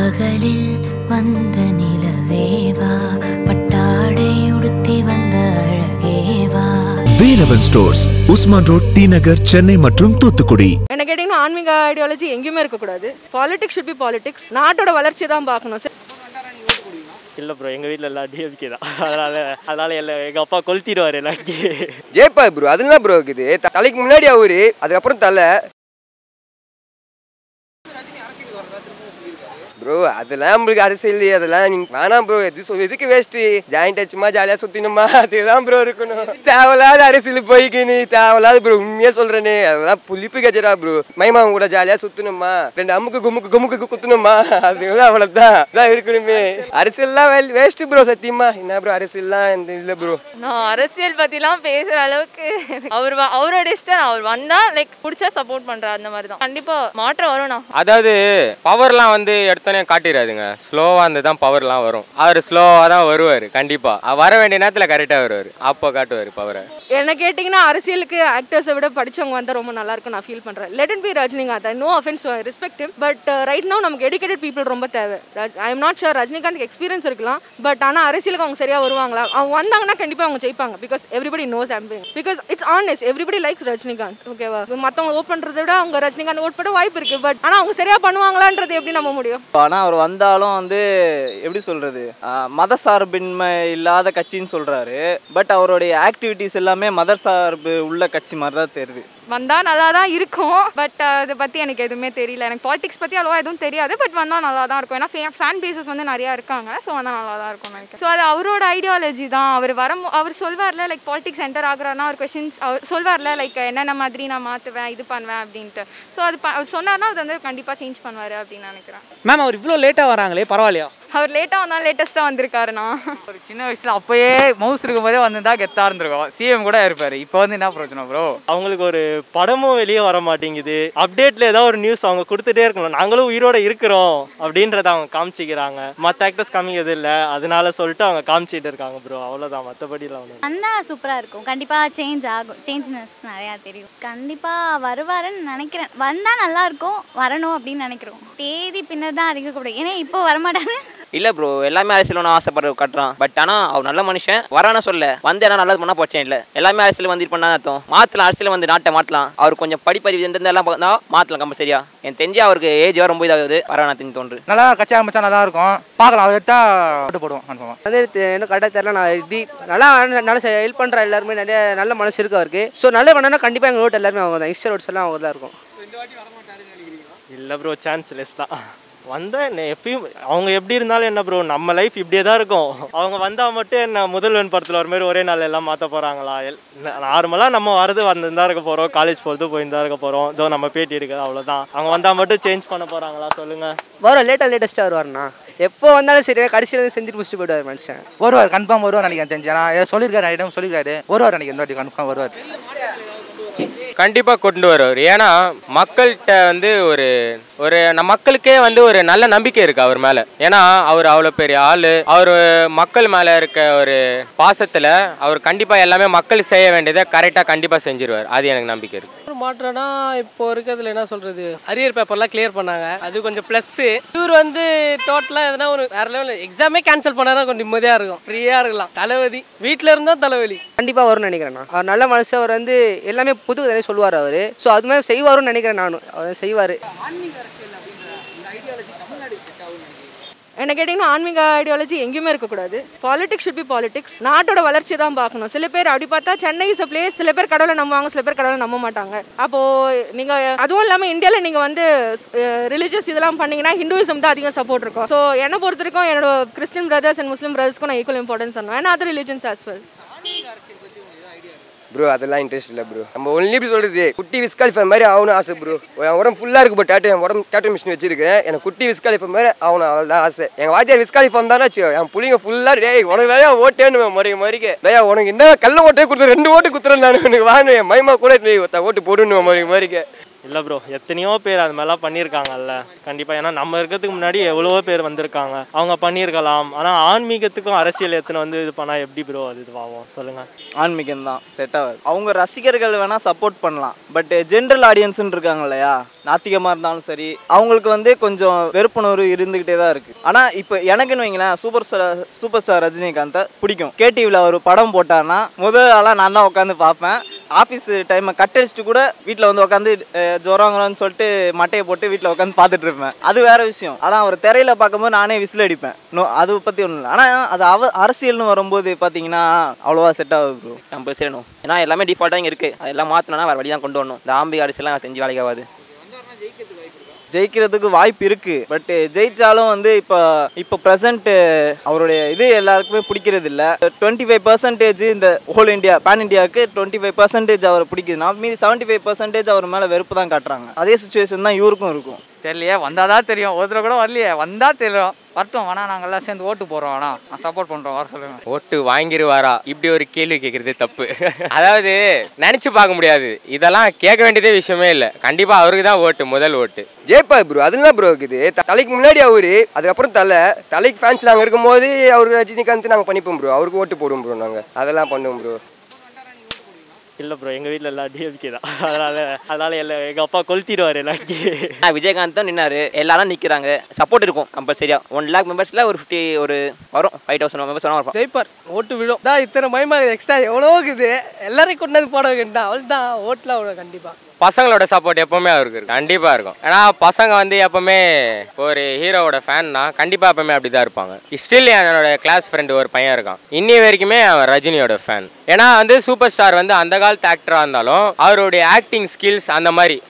பகலில் வந்த நிலவேவா பட்டாடை உடுத்தி வந்த அழகேவா. வேலவன் ஸ்டோர்ஸ், உஸ்மான் ரோட், டி நகர், சென்னை மற்றும் தூத்துக்குடி. என்ன கேட்டீங்கன்னா ஆன்மீக ஐடியாலஜி எங்கேயுமே இருக்கக்கூடாது. Politics should be politics. நாட்டோட வளர்ச்சி தான் பார்க்கணும். இல்லை ப்ரோ, எங்கள் வீட்டில் எல்லாம் டிஎம்கே தான். அதனால எல்லாம் எங்கள் அப்பா கொளுத்திடுவார் எல்லாருக்கே. ஜெயப்பா ப்ரோ, அதெல்லாம் ப்ரோ இருக்குது. தலைக்கு முன்னாடி அவரு, அதுக்கப்புறம் தலை ப்ரோ. அதெல்லாம் நம்மளுக்கு அரசியல் அதெல்லாம் வேணாம் ப்ரோ. எதுக்கு வேஸ்ட்டு? ஜாயிண்ட் ஆச்சுமா, ஜாலியாக சுற்றினுமா, அதுதான் ப்ரோ இருக்கணும். தேவையில்லாத அரசியல் போய்க்கின்னு தேவையில்லாத ப்ரோ. உண்மையாக சொல்கிறேனே, அதெல்லாம் புளிப்பு கஜரா ப்ரோ. மைமாவும் கூட ஜாலியாக சுற்றணுமா, ரெண்டு அமுக்கு குமுக்கு குத்தணுமா, அதுதான் அவ்வளோதான் தான் இருக்கணுமே. அரசியல்லாம் வேஸ்ட்டு ப்ரோ. சத்தியமா என்ன ப்ரோ அரசியல்லாம் எந்த இல்லை ப்ரோ. நான் அரசியல் பற்றிலாம் பேசுகிற அளவுக்கு அவரோட இஷ்டம். அவர் வந்தால் லைக் பிடிச்சா சப்போர்ட் பண்ணுறாரு. அந்த மாதிரி தான் கண்டிப்பாக மாற்றம் வரும்ண்ணா. அதாவது பவர்லாம் வந்து எடுத்தோன்னே காட்டிடாதுங்க. ஸ்லோவாக இருந்து தான் பவர்லாம் வரும். அவர் ஸ்லோவாக தான் வருவார். கண்டிப்பாக வர வேண்டிய நேரத்தில் கரெக்டாக வருவார். அப்போ காட்டுவார் பவரை. என்ன கேட்டிங்கன்னா அரசியலுக்கு ஆக்டர்ஸை விட படித்தவங்க வந்தால் ரொம்ப நல்லா இருக்கும் நான் ஃபீல் பண்ணுறேன். Let it be Rajinikanth. I no offence, respect him. But right no நமக்கு எஜுகேட்டட் பீப்புள் ரொம்ப தேவை. I am not sure Rajinikanth experience இருக்கலாம், பட் ஆனால் அரசியலுக்கு அவங்க சரியாக வருவாங்களா? அவங்க வந்தாங்கன்னா கண்டிப்பாக அவங்க ஜெயிப்பாங்க. பிகாஸ் எவ்ரிபடி நோஸ் ஆம்பிங். Because it's honest. Everybody likes Rajinikanth. ஓகேவா? மற்றவங்க ஓட் பண்ணுறதை விட அவங்க ரஜினிகாந்த் ஓட் பண்ண வாய்ப்பு இருக்குது. பட் ஆனால் அவங்க சரியாக பண்ணுவாங்களான்றது எப்படி நம்ப முடியும்? ஆனால் அவர் வந்தாலும் வந்து எப்படி சொல்கிறது, மத சார்பின்மை இல்லாத கட்சின்னு சொல்கிறாரு. பட் அவருடைய ஆக்டிவிட்டீஸ் எல்லாமே மத சார்பு உள்ள கட்சி மாதிரி தான் தெரியுது. வந்தால் நல்லா தான் இருக்கும். பட் அதை பற்றி எனக்கு எதுவுமே தெரியல. எனக்கு பாலிடிக்ஸ் பற்றி அவ்வளோவா எதுவும் தெரியாது. பட் வந்தால் நல்லா தான் இருக்கும். ஏன்னா ஃபேன் பேசஸ் வந்து நிறையா இருக்காங்க. ஸோ வந்தால் நல்லா தான் இருக்கும் நினைக்கிறேன். ஸோ அது அவரோட ஐடியாலஜி தான். அவர் சொல்வார்ல லைக் பாலிடிக்ஸ் என்டர் ஆகுறாருன்னா அவர் கொஷின்ஸ் அவர் சொல்வார்ல லைக் என்னென்ன மாதிரி நான் மாற்றுவேன் இது பண்ணுவேன் அப்படின்ட்டு. ஸோ அது அவர் சொன்னார்னா அது வந்து கண்டிப்பாக சேஞ்ச் பண்ணுவார் அப்படின்னு நினைக்கிறேன். மேம் அவர் இவ்வளோ லேட்டாக வராங்களே, பரவாயில்லையா? அவர் லேட்டாக வந்தால் லேட்டஸ்ட்டாக வந்திருக்காருண்ணா. ஒரு சின்ன வயசில் அப்போயே மவுஸ் இருக்கும் போதே வந்து தான் கெத்தாக இருந்திருக்கோம். சிஎம் கூட இருப்பார். இப்போ வந்து என்ன பிரச்சனை ப்ரோ? அவங்களுக்கு ஒரு படமும் வெளியே வர மாட்டேங்குது. அப்டேட்டில் ஏதாவது ஒரு நியூஸ் அவங்க கொடுத்துட்டே இருக்கணும். நாங்களும் உயிரோட இருக்கிறோம் அப்படின்றத அவங்க காமிச்சிக்கிறாங்க. மற்ற ஆக்டர்ஸ் காமிக்கிறது இல்லை. அதனால சொல்லிட்டு அவங்க காமிச்சிட்டு இருக்காங்க ப்ரோ. அவ்வளோதான், மற்றபடிலாம் ஒன்று. வந்தால் சூப்பராக இருக்கும். கண்டிப்பாக சேஞ்ச் ஆகும். சேஞ்ச்னஸ் நிறையா தெரியும். கண்டிப்பாக வருவாருன்னு நினைக்கிறேன். வந்தால் நல்லாயிருக்கும். வரணும் அப்படின்னு நினைக்கிறோம். தேதி பின்னர் தான் அறிவிக்கப்படும். ஏன்னா இப்போ வரமாட்டாங்க. இல்லை ப்ரோ, எல்லாமே அரசியல் ஒன்று ஆசைப்படுற கட்டுறான். பட் ஆனால் அவர் நல்ல மனுஷன். வரான சொல்ல வந்து ஏன்னா நல்லது பண்ணால் பிரச்சனை இல்லை. எல்லாமே அரசியல் வந்து இது பண்ணா அர்த்தம். மாற்றலாம், அரசியல் வந்து நாட்டை மாற்றலாம். அவர் கொஞ்சம் படிப்பறிவு எல்லாம் பார்த்தா மாற்றலாம் கம்பல்சரியா. எனக்கு தெரிஞ்சு அவருக்கு ஏஜ் வர ரொம்ப இதாகுது. வரானா தெரிஞ்சு தோன்று நல்லா கட்சி ஆரம்பிச்சா நல்லா இருக்கும். பார்க்கலாம், அவர் எடுத்தா போட்டு போடுவோம். வந்து இன்னும் கரெக்டாக தெரியல. நான் இப்படி நல்லா ஹெல்ப் பண்ணுற எல்லாருமே நிறைய நல்ல மனசு இருக்கு அவருக்கு. ஸோ நல்ல பண்ணா கண்டிப்பாக எங்கள் ஓட்டு எல்லாருமே அவங்க தான். இஸ்டர் ஓட்ஸ் எல்லாம் அவங்க தான் இருக்கும். இல்லை ப்ரோ, சான்ஸ் லெஸ் தான். வந்தால் என்ன எப்பயும் அவங்க எப்படி இருந்தாலும் என்ன ப்ரோ, நம்ம லைஃப் இப்படியே தான் இருக்கும். அவங்க வந்தால் மட்டும் என்ன முதல்வன் படத்தில் ஒரு மாதிரி ஒரே நாள் எல்லாம் மாற்ற போகிறாங்களா? நார்மலாக நம்ம வரது வந்துதான் இருக்க போகிறோம். காலேஜ் போகிறது போயிருந்தா இருக்க போகிறோம். இதோ நம்ம பேட்டி எடுக்கிறது, அவ்வளோதான். அவங்க வந்தால் மட்டும் சேஞ்ச் பண்ண போகிறாங்களா சொல்லுங்கள்? வரும், லேட்டஸ்ட்டாக வருவார்ண்ணா. எப்போ வந்தாலும் சரி கடைசியில் வந்து செஞ்சுட்டு முடிச்சுட்டு போயிடுவார் மனுஷன். வருவார், கன்ஃபார்ம் வருவார் நினைக்கிறேன். தெரிஞ்சு நான் சொல்லியிருக்காரு, ஐட்டம் சொல்லியிருக்காரு. வருவார் நினைக்கிறேன். இந்த வாட்டி கன்ஃபார்ம் வருவார். கண்டிப்பாக கொண்டு வருவார். ஏன்னா மக்கள்கிட்ட வந்து ஒரு மக்களுக்கே வந்து ஒரு நல்ல நம்பிக்கை இருக்குது அவர் மேலே. ஏன்னா அவர் அவ்வளோ பெரிய ஆள். அவர் மக்கள் மேலே இருக்க ஒரு பாசத்தில் அவர் கண்டிப்பாக எல்லாமே மக்கள் செய்ய வேண்டியதை கரெக்டாக கண்டிப்பாக செஞ்சிருவார். அது எனக்கு நம்பிக்கை இருக்குது. மாற்றம்னா இப்போ இருக்கிறதுல என்ன சொல்கிறது, அரியர் பேப்பர்லாம் கிளியர் பண்ணாங்க. அது கொஞ்சம் ப்ளஸ்ஸு. இவர் வந்து டோட்டலாக எதனா ஒரு வேறு லெவலில் எக்ஸாமே கேன்சல் பண்ணால் கொஞ்சம் நிம்மதியாக இருக்கும், ஃப்ரீயாக இருக்கலாம். தலைவலி வீட்டில் இருந்தால் தலைவலி கண்டிப்பாக வரும்னு நினைக்கிறேன். அவர் நல்ல மனசு. அவர் வந்து எல்லாமே புது கதையை சொல்லுவார் அவர். ஸோ அது மாதிரி செய்வாருன்னு நினைக்கிறேன். நானும் அவர் செய்வார். என்ன கேட்டிங்கன்னா ஆன்மீக ஐடியாலஜி எங்கேயுமே இருக்கக்கூடாது. Politics should be politics. நாட்டோட வளர்ச்சி தான் பார்க்கணும். சில பேர் அப்படி பார்த்தா சென்னை இஸ் அ பிளேஸ். சில பேர் கடவுளை நம்புவாங்க, சில பேர் கடவுளை நம்ப மாட்டாங்க. அப்போது நீங்கள் அதுவும் இல்லாமல் இந்தியாவில் நீங்கள் வந்து ரிலீஜியஸ் இதெல்லாம் பண்ணிங்கன்னா ஹிந்துவிசம் தான் அதிகம் சப்போர்ட் இருக்கும். ஸோ என்னை பொறுத்த வரைக்கும் என்னோட கிறிஸ்டின் பிரதர்ஸ் அண்ட் முஸ்லீம் பிரதர்ஸ்க்கும் நான் ஈக்குவல் இம்பார்ட்டன்ஸ் தரணும். ஏன்னா other religions as well. Bro அதெல்லாம் இன்ட்ரெஸ்ட் இல்லை ப்ரோ. நம்ம ஒன்லி இப்படி சொல்கிறது, குட்டி விஸ்காலிஃபர் மாதிரி ஆகணும் ஆசை ப்ரோ. என் உடம்பு ஃபுல்லாக இருக்கு ப்ரோ. என் உடம்பு டேட்டோ மிஷின் வச்சிருக்கேன். எனக்கு குட்டி விஸ்காலிஃபர் மாதிரி ஆகணும், அவ்வளோதான் ஆசை. எங்கள் வாத்தியார் விஸ்காலிஃபர் வந்தானே வச்சு என் பிள்ளைங்க ஃபுல்லாக டேய் உனக்கு வேலையா ஓட்டேன்னு மறிக்க தயா உனக்கு என்ன கல்ல ஓட்டே கொடுத்து 2 ஓட்டு குத்துறேன் நான். எனக்கு வாங்க மைமா கூட ஓட்டு போடுன்னு மறிக்க. இல்லை ப்ரோ, எத்தனையோ பேர் அது மாதிரிலாம் பண்ணியிருக்காங்கல்ல. கண்டிப்பாக, ஏன்னா நம்ம இருக்கிறதுக்கு முன்னாடி எவ்வளவோ பேர் வந்திருக்காங்க, அவங்க பண்ணியிருக்கலாம். ஆனால் ஆன்மீகத்துக்கும் அரசியல் எத்தனை இது பண்ணால் எப்படி ப்ரோ அது இதுவாகும் சொல்லுங்கள்? ஆன்மீகம் தான் செட் ஆகாது. அவங்க ரசிகர்கள் வேணால் சப்போர்ட் பண்ணலாம், பட் ஜென்ரல் ஆடியன்ஸ்ன்னு இருக்காங்க இல்லையா, நாத்திகமாக இருந்தாலும் சரி, அவங்களுக்கு கொஞ்சம் வெறுப்புணர்வு இருந்துக்கிட்டே தான் இருக்குது. ஆனால் இப்போ எனக்குன்னு வைங்களேன், சூப்பர் ஸ்டார் ரஜினிகாந்தை பிடிக்கும். கேடிவியில் அவர் படம் போட்டார்னா முதல் ஆளாக நான் தான் உட்காந்து பார்ப்பேன். ஆஃபீஸ் டைமை கட் அடிச்சுட்டு கூட வீட்டில் உட்காந்து ஜொரங்கன்னு சொல்லிட்டு மட்டையை போட்டு வீட்டில் உட்காந்து பார்த்துட்டு இருப்பேன். அது வேற விஷயம். ஆனால் அவர் திரையில் பார்க்கும்போது நானே விசில் அடிப்பேன். அதை பற்றி ஒன்றும் இல்லை. ஆனால் அது அரசியல்னு வரும்போது பார்த்தீங்கன்னா அவ்வளோவா செட் ஆகுது ப்ரோ. நம்ம செய்யணும், ஏன்னா எல்லாமே டிஃபால்ட்டாக இங்கே இருக்குது. அதெல்லாம் மாற்றினா வேறு வழி தான் கொண்டு வரணும். இந்த ஆம்பிகை அரசியலாம் செஞ்சு வேலைக்கு ஆகாது. ஜெயிக்கிறதுக்கு வாய்ப்பு இருக்கு, பட் ஜெயிச்சாலும் இப்போ ப்ரெசன்ட் அவருடைய இது எல்லாருக்குமே பிடிக்கிறது இல்லை. 25% இந்த ஹோல் இந்தியா பேன் இந்தியாவுக்கு 25% அவர் பிடிக்குதுன்னா மீதி 75% அவர் மேலே வெறுப்பு தான் காட்டுறாங்க. அதே சுச்சுவேஷன் தான் இவருக்கும் இருக்கும். தெரியலையே, வந்தாதான் தெரியும். ஒருத்தர் கூட வரலையே, வந்தா தெரியும். வரட்டும், வேணா நாங்கள் எல்லாம் சேர்ந்து ஓட்டு போடுறோம், வேணா நான் சப்போர்ட் பண்ணுறோம், வர சொல்லுங்க. ஓட்டு வாங்கிடுவாரா இப்படி ஒரு கேள்வி கேட்குறது தப்பு. அதாவது நினச்சி பார்க்க முடியாது, இதெல்லாம் கேட்க வேண்டியதே விஷயமே இல்லை. கண்டிப்பாக அவருக்கு தான் ஓட்டு, முதல் ஓட்டு ஜெயபால் ப்ரோ. அதுதான் ப்ரோ இருக்குது. தலைக்கு முன்னாடி அவரு, அதுக்கப்புறம் தலைக்கு ஃபேன்ஸ் நாங்கள் இருக்கும்போது அவரு ரஜினிகாந்த் நாங்கள் பண்ணிப்போம் ப்ரோ. அவருக்கு ஓட்டு போடுவோம் ப்ரோ, நாங்கள் அதெல்லாம் பண்ணுவோம் ப்ரோ. இல்லை ப்ரோ, எங்கள் வீட்டில் எல்லாம் டிஎம்கே தான். அதனால எங்கள் அப்பா கொளுத்திடுவார் எல்லாருக்கும். விஜயகாந்த் தான் நின்னாரு, எல்லாரும் நிற்கிறாங்க, சப்போர்ட் இருக்கும் கம்பல்சரியா. 1 lakh மெம்பர்ஸில் ஒரு 50 வரும், 5000 மெம்பர்ஸ் வரும். ஜெயிப்பார், ஓட்டு விழும் தான். இத்தனை மயமா எக்ஸ்ட்ரா எவ்வளோ இருக்குது, எல்லாரையும் கொண்டு வந்து போட வேண்டாம், அவள் தான் ஓட்டில் அவ்வளோ. கண்டிப்பாக பசங்களோட சப்போர்ட் எப்பவுமே அவருக்கு கண்டிப்பாக இருக்கும். ஏன்னா பசங்க எப்பவுமே ஒரு ஹீரோவோட ஃபேன்னா கண்டிப்பாக எப்பவுமே அப்படி தான் இருப்பாங்க. ஸ்டில் என்னோட கிளாஸ் ஃப்ரெண்டு ஒரு பையன் இருக்கான், இன்னி வரைக்குமே அவன் ரஜினியோட ஃபேன். ஏன்னா சூப்பர் ஸ்டார் அந்த காலத்து ஆக்டராக இருந்தாலும் அவருடைய ஆக்டிங் ஸ்கில்ஸ் அந்த மாதிரி